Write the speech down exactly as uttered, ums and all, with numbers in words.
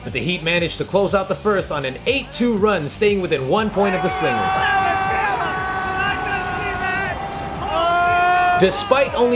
but the Heat managed to close out the first on an eight two run, staying within one point of the Slingers. Despite only